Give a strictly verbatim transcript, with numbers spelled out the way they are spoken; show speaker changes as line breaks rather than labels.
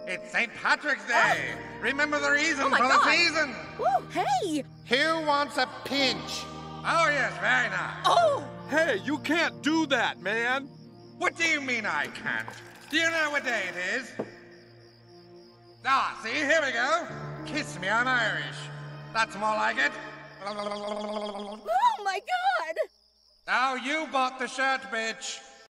It's Saint Patrick's Day. Oh. Remember the reason
oh
for
God.
the season.
Ooh, hey!
Who wants a pinch? Oh, yes, very nice.
Oh!
Hey, you can't do that, man.
What do you mean I can't? Do you know what day it is? Ah, see, here we go. Kiss me on Irish. That's more like it.
Oh, my God!
Oh, you bought the shirt, bitch.